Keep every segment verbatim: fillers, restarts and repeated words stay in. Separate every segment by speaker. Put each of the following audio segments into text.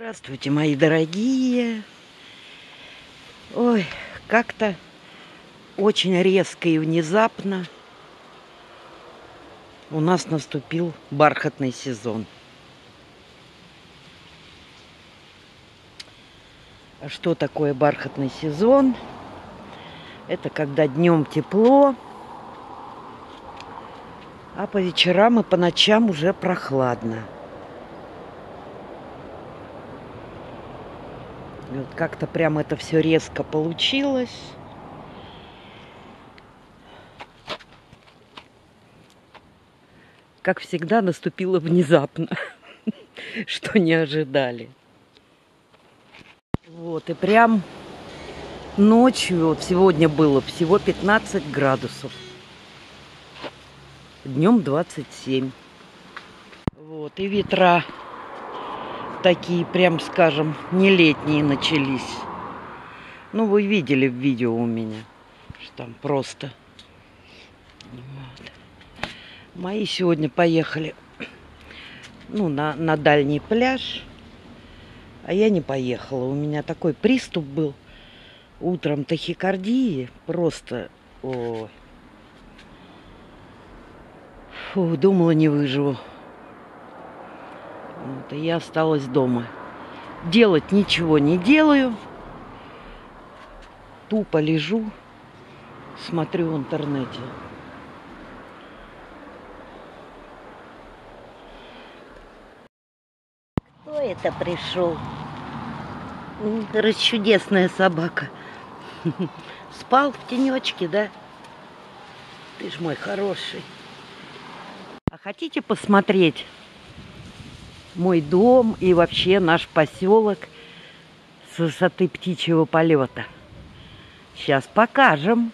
Speaker 1: Здравствуйте, мои дорогие. Ой, как-то очень резко и внезапно у нас наступил бархатный сезон. А что такое бархатный сезон? Это когда днем тепло, а по вечерам и по ночам уже прохладно. И вот как-то прям это все резко получилось. Как всегда, наступило внезапно, что не ожидали. Вот, и прям ночью, вот сегодня было всего пятнадцать градусов. Днем двадцать семь. Вот, и ветра такие, прям скажем, не летние начались. Ну, вы видели в видео у меня, что там просто. Вот. Мои сегодня поехали, ну, на, на дальний пляж, а я не поехала. У меня такой приступ был утром тахикардии, просто, ой. Фу, думала, не выживу. Вот, и я осталась дома. Делать ничего не делаю. Тупо лежу, смотрю в интернете. Кто это пришел? Расчудесная собака. Спал в тенечке, да? Ты ж мой хороший. А хотите посмотреть мой дом и вообще наш поселок с высоты птичьего полета? Сейчас покажем.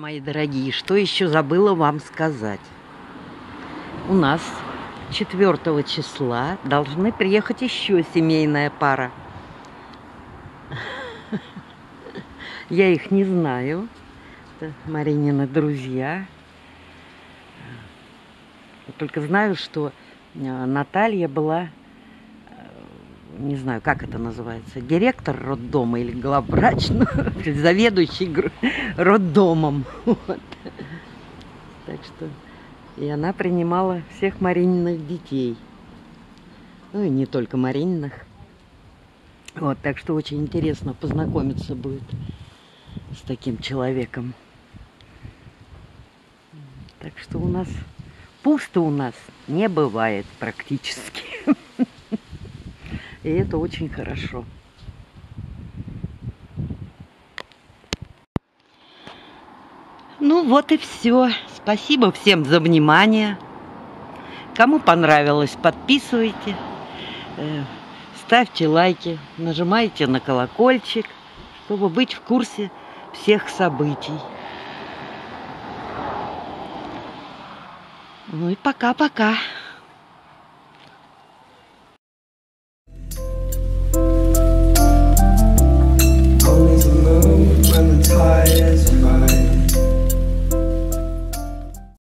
Speaker 1: Мои дорогие, что еще забыла вам сказать? У нас четвёртого числа должны приехать еще семейная пара. Я их не знаю. Это Маринины друзья. Я только знаю, что Наталья была, не знаю, как это называется, директор роддома или главврач, ну, заведующий роддомом. Вот. Так что и она принимала всех Марининых детей. Ну и не только Марининых. Вот, так что очень интересно познакомиться будет с таким человеком. Так что у нас пусто у нас не бывает практически. И это очень хорошо. Ну вот и все. Спасибо всем за внимание. Кому понравилось, подписывайте, ставьте лайки, нажимайте на колокольчик, чтобы быть в курсе всех событий. Ну и пока-пока.